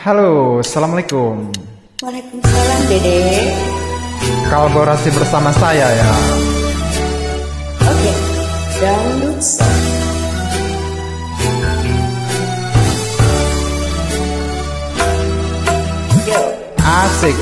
Halo, assalamualaikum. Waalaikumsalam, Dede. Kolaborasi bersama saya ya. Oke, dangdut song. Yo. Asik.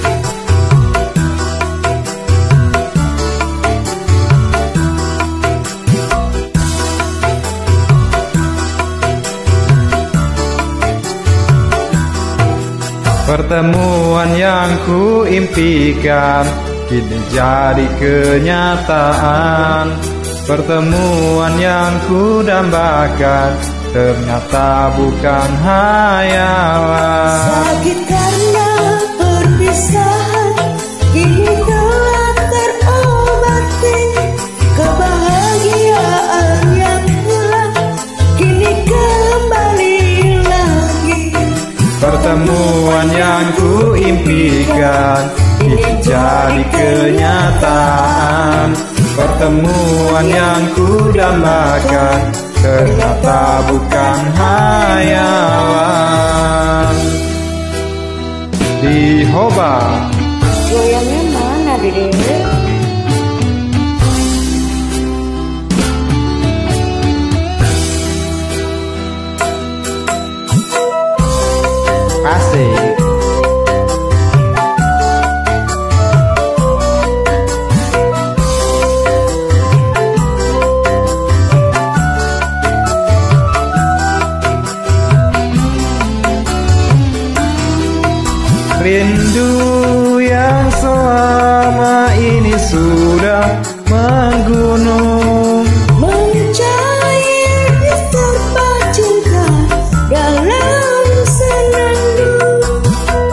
Pertemuan yang ku impikan kini jadi kenyataan. Pertemuan yang ku dambakan ternyata bukan hayalan. Sakit karena perpisahan, kini telah terobati. Kebahagiaan yang hilang, kini kembali lagi. Pertemuan yang ku impikan kini jadi kenyataan. Pertemuan yang ku dambakan ternyata bukan hayalan. Di Hoba. Goyangnya mana, Dede? Asik. Rindu yang selama ini sudah menggunung, mencair diterpa cinta dalam senandung.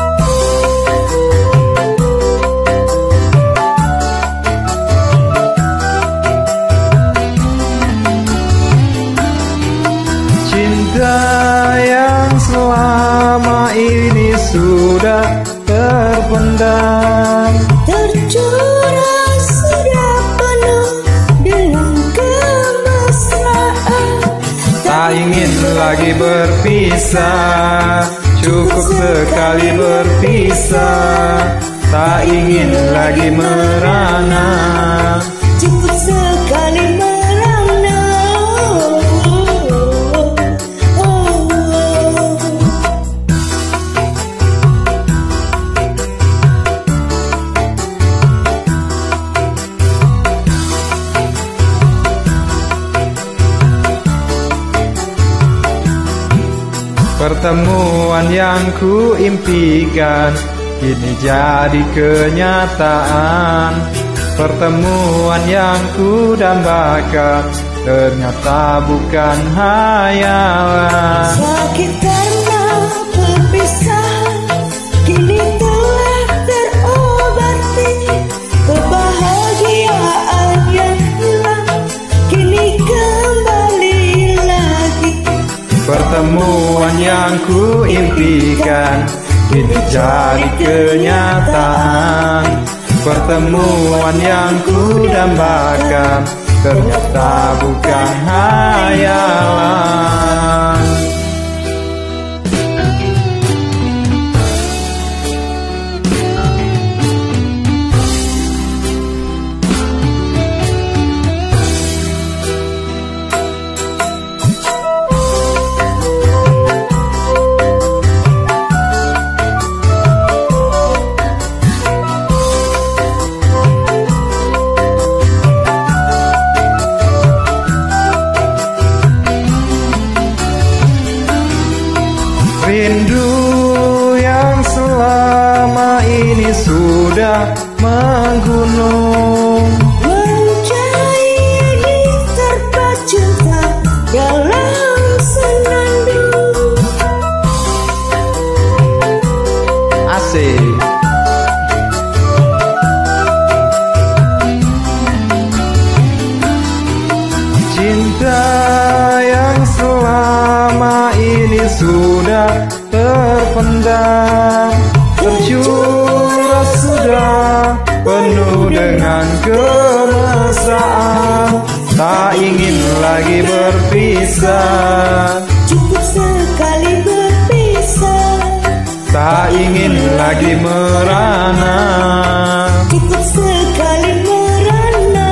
cinta yang selama ini sudah terpendam, Tercurah sudah penuh dengan kemesraan. tak ingin lagi berpisah, cukup sekali berpisah, tak ingin lagi merana, Cukup sekali merana. Pertemuan yang ku impikan kini jadi kenyataan. Pertemuan yang ku dambakan ternyata bukan hayalan. Sakit karena perpisahan, kini telah terobati. Kebahagiaan yang hilang, kini kembali lagi. Pertemuan yang ku impikan kini jadi kenyataan. Pertemuan yang ku dambakan ternyata bukan hayalan. Rindu yang selama ini sudah menggunung, Mencair diterpa cinta dalam senandung. asik. Cinta yang selama ini sudah terpendam, tercurah sudah penuh dengan kemesraan, tak ingin lagi berpisah, Cukup sekali berpisah. tak ingin lagi merana. Cukup sekali merana.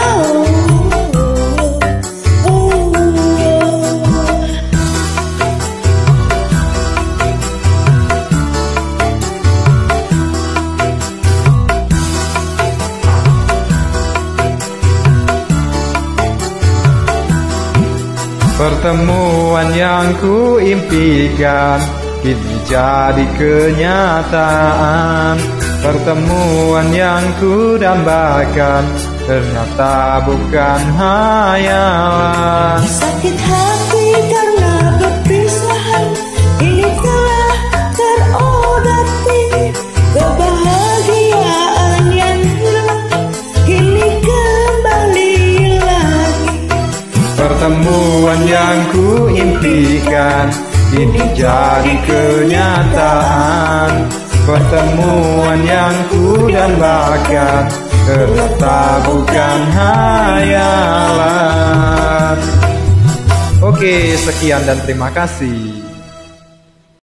Pertemuan yang ku impikan kini jadi kenyataan. Pertemuan yang ku dambakan ternyata bukan hayalan. Sakit hati karena perpisahan, ini telah terobati. Kebahagiaan yang hilang kini kembali lagi. Pertemuan yang ku impikan kini jadi kenyataan. Pertemuan yang ku dambakan ternyata bukan hayalan. Oke, sekian dan terima kasih.